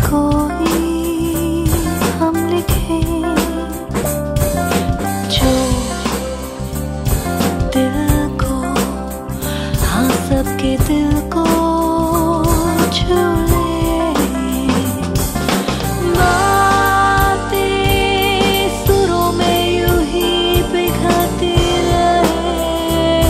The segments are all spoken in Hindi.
कोई हम लिखे, जो दिल को, हाँ सबके दिल को छू ले। बातें सुरों में यूं ही बिखरती रहे,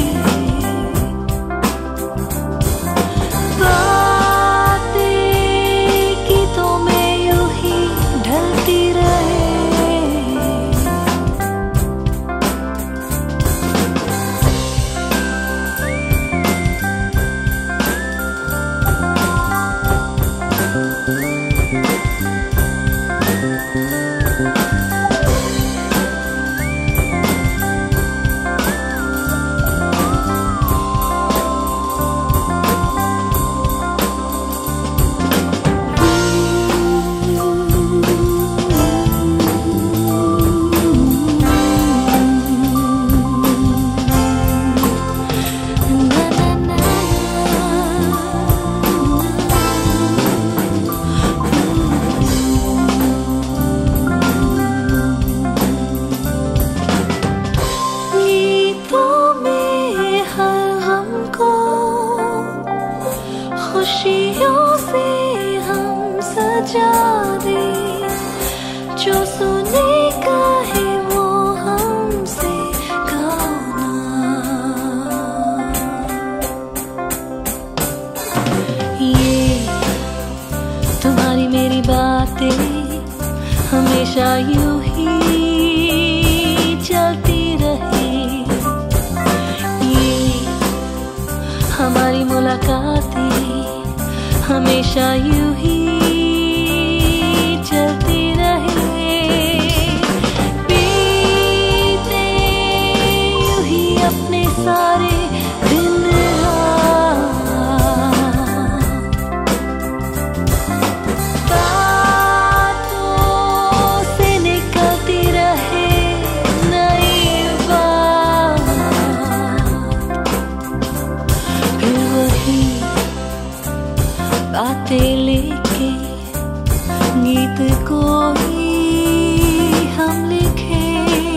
खुशियों से हम सजा दे, जो सुनेगा है वो हमसे गाना। ये तुम्हारी मेरी बातें हमेशा यूं ही चलती रहे, ये हमारी मुलाकातें हमेशा यूं ही चलती रहे। बीते यूं ही अपने सारे दिन बातों से निकलती रहे नई बात, फिर वही बातें लेके गीत कोई हम लिखे,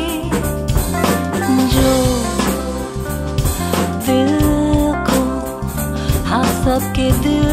जो दिल को, हाँ सबके दिल